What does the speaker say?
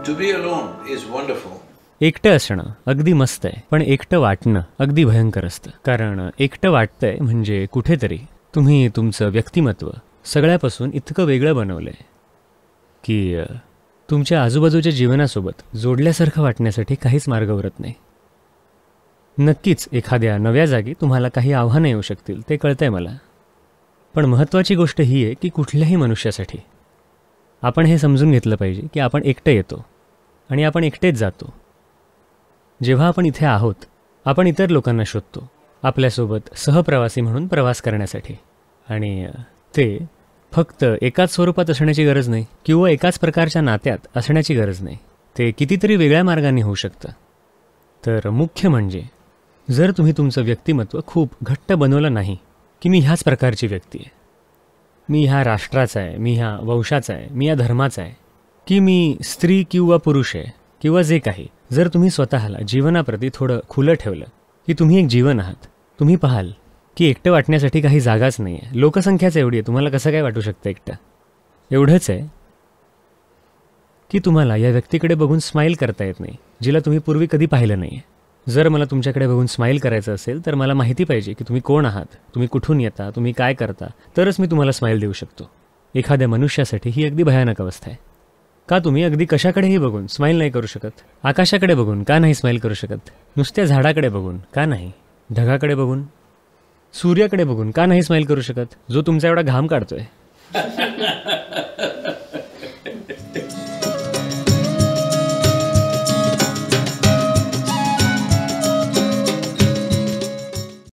To be alone is wonderful. एकटं असणं अगदी मस्त आहे, पण एकटं वाटणं अगदी भयंकर असतं. कारण एकटं वाटतंय म्हणजे कुठेतरी तुम्ही तुमचं व्यक्तिमत्व सगळ्यापासून इतकं वेगळं बनवलंय की तुमच्या आजूबाजूच्या जीवनासोबत जोडल्यासारखं वाटण्यासाठी काहीच मार्ग उरत नाही. नक्कीच एखाद्या नव्या जागी तुम्हाला काही आव्हानं येऊ शकतील, ते कळतंय मला. पण महत्त्वाची गोष्ट ही आहे की कुठल्याही मनुष्यासाठी आपण हे समजून घेतलं पाहिजे की आपण एकटं येतो आणि आपण एकटेच जातो. जेव्हा आपण इथे आहोत, आपण इतर लोकांना शोधतो आपल्यासोबत सहप्रवासी म्हणून प्रवास करण्यासाठी. आणि ते फक्त एकाच स्वरूपात असण्याची गरज नाही किंवा एकाच प्रकारच्या नात्यात असण्याची गरज नाही. ते कितीतरी वेगळ्या मार्गाने होऊ शकतं. तर मुख्य म्हणजे जर तुम्ही तुमचं व्यक्तिमत्व खूप घट्ट बनवलं नाही की मी ह्याच प्रकारची व्यक्ती आहे, मी ह्या राष्ट्राचा आहे, मी ह्या वंशाचा आहे, मी या धर्माचा आहे, की मी स्त्री किंवा पुरुष आहे किंवा जे काही, जर तुम्ही स्वतःला जीवनाप्रती थोडं खुलं ठेवलं की तुम्ही एक जीवन आहात, तुम्ही पाहाल की एकटं वाटण्यासाठी काही जागाच नाही आहे. लोकसंख्याच एवढी आहे, तुम्हाला कसं काय वाटू शकतं एकटं? एवढंच आहे की तुम्हाला या व्यक्तीकडे बघून स्माईल करता येत नाही जिला तुम्ही पूर्वी कधी पाहिलं नाही आहे. जर मला तुमच्याकडे बघून स्माईल करायचं असेल तर मला माहिती पाहिजे की तुम्ही कोण आहात, तुम्ही कुठून येता, तुम्ही काय करता, तरच मी तुम्हाला स्माईल देऊ शकतो. एखाद्या मनुष्यासाठी ही अगदी भयानक अवस्था आहे. का तुम्ही अगदी कशाकडेही बघून स्माईल नाही करू शकत? आकाशाकडे बघून का नाही स्माईल करू शकत? नुसत्या झाडाकडे बघून का नाही? ढगाकडे बघून, सूर्याकडे बघून का नाही स्माईल करू शकत, जो तुमचा एवढा घाम काढतोय?